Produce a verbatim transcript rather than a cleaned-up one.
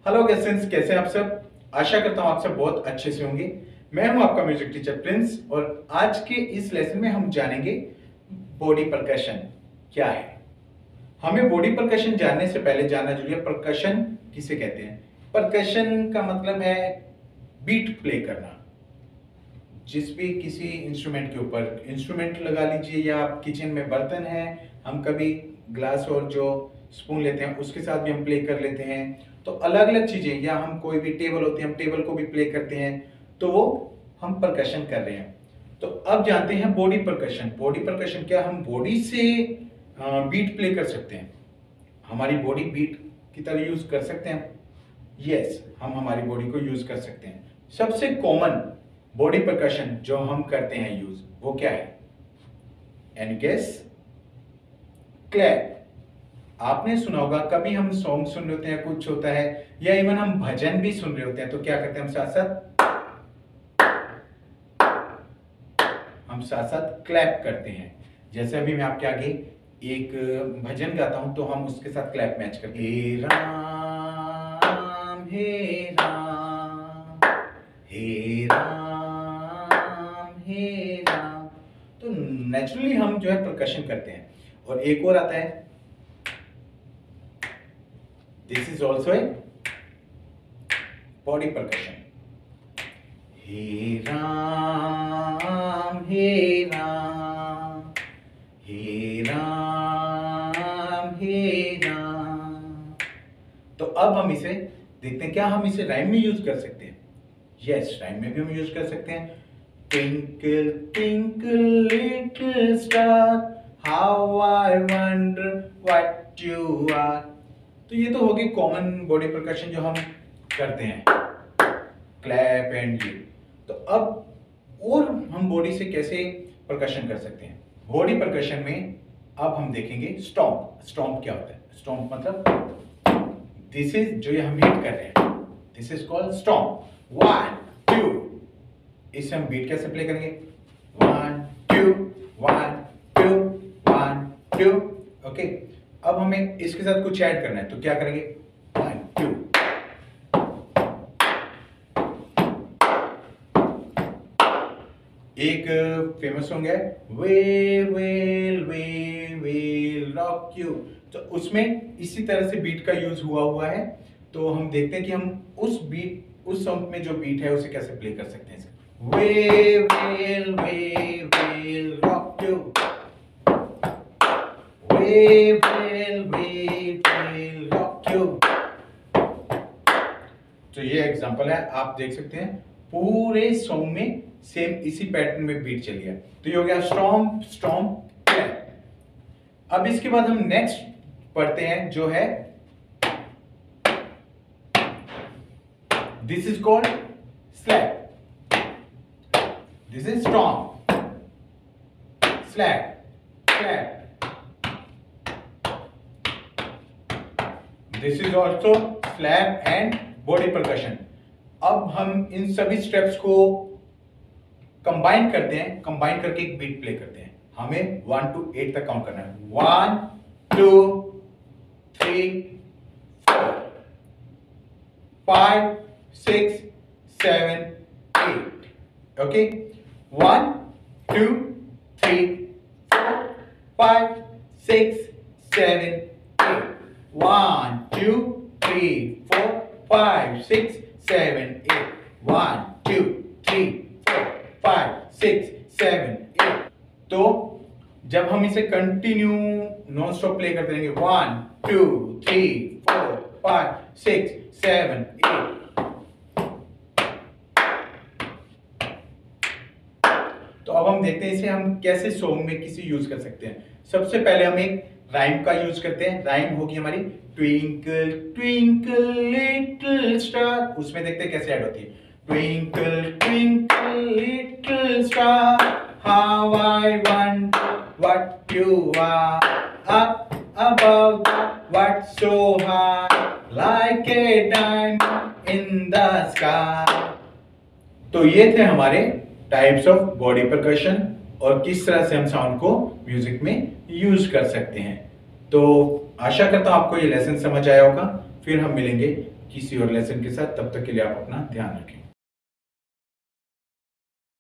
Hello गेस्टेंस, कैसे हैं आप सब। आशा करता हूं आप सब बहुत अच्छे से होंगे। मैं हूं आपका म्यूजिक टीचर प्रिंस और आज के इस लेसन में हम जानेंगे बॉडी परकशन क्या है। हमें बॉडी परकशन जानने से पहले जानना जरूरी है परकशन किसे कहते हैं। परकशन का मतलब है बीट प्ले करना। जिस भी किसी इंस्ट्रूमेंट के ऊपर इंस्ट्रूमेंट लगा लीजिए या आप किचन में बर्तन है, हम कभी ग्लास और जो स्पून लेते हैं उसके साथ भी हम प्ले कर लेते हैं। तो अलग अलग चीजें, या हम कोई भी टेबल होती है हम टेबल को भी प्ले करते हैं, तो वो हम परकशन कर रहे हैं। तो अब जानते हैं बॉडी परकशन। बॉडी परकशन क्या, हम बॉडी से बीट प्ले कर सकते हैं। हमारी बॉडी बीट की तरह यूज कर सकते हैं। यस, हम हमारी बॉडी को यूज कर सकते हैं। सबसे कॉमन बॉडी परकशन जो हम करते हैं यूज, वो क्या है? Any guess? क्लैप। आपने सुना होगा, कभी हम सॉन्ग सुन रहे होते हैं, कुछ होता है, या इवन हम भजन भी सुन रहे होते हैं, तो क्या करते हैं हम साथ साथ हम साथ साथ क्लैप करते हैं। जैसे अभी मैं आपके आगे एक भजन गाता हूं तो हम उसके साथ क्लैप मैच करते हैं। हे राम हे राम हे राम हे राम। तो नेचुरली हम जो है परकशन करते हैं। और एक और आता है, this is also a body percussion. हे राम हे राम हे राम हे राम। तो अब हम इसे देखते हैं, क्या हम इसे राइम में यूज कर सकते हैं? यस, राइम में भी हम यूज कर सकते हैं। Twinkle twinkle little star, how I wonder what you are. तो ये तो हो गई कॉमन बॉडी परकशन जो हम करते हैं, क्लैप एंड ये। तो अब और हम बॉडी से कैसे परकशन कर सकते हैं? बॉडी परकशन में अब हम देखेंगे स्टॉम्प। स्टॉम्प क्या होता है? स्टॉम्प मतलब दिस इज जो ये हम हिट कर रहे हैं, this is called stomp. One two, इसे हम बीट कैसे प्ले करेंगे? One two one two one two. Okay, अब हमें इसके साथ कुछ ऐड करना है, तो क्या करेंगे? One two. एक फेमस सॉन्ग है, we will we will rock you, तो उसमें इसी तरह से बीट का यूज हुआ हुआ है। तो हम देखते हैं कि हम उस बीट, उस सॉन्ग में जो बीट है उसे कैसे प्ले कर सकते हैं। We will we will rock you, we will we will rock you. तो ये एग्जांपल है, आप देख सकते हैं पूरे सॉन्ग में सेम इसी पैटर्न में बीट चली है। तो ये हो गया स्टॉम्प स्टॉम्प क्लैप। अब इसके बाद हम नेक्स्ट पढ़ते हैं जो है, this is called slap, this is stomp, slap, clap, this is also slap and body percussion. अब हम इन सभी स्टेप्स को कंबाइन करते हैं, कंबाइन करके एक बीट प्ले करते हैं। हमें वन टू एट तक काउंट करना है। One two three four five six seven eight. Okay, one two three four five six seven eight. One two three four five six seven eight. One two three four five six seven eight. तो जब हम इसे continue non stop play करते रहेंगे, one two three four five six seven eight, तो अब हम देखते हैं इसे हम कैसे सॉन्ग में किसी यूज कर सकते हैं। सबसे पहले हम एक राइम का यूज करते हैं। राइम होगी हमारी ट्विंकल ट्विंकल लिटिल स्टार, उसमें देखते हैं कैसे ऐड होती है। Twinkle twinkle little star, how I wonder what you are, up above the what so high, like a diamond in the sky. तो ये थे हमारे टाइप्स ऑफ बॉडी परकशन और किस तरह से हम साउंड को म्यूजिक में यूज कर सकते हैं। तो आशा करता हूं आपको ये लेसन समझ आया होगा। फिर हम मिलेंगे किसी और लेसन के साथ। तब तक के लिए आप अपना ध्यान रखें।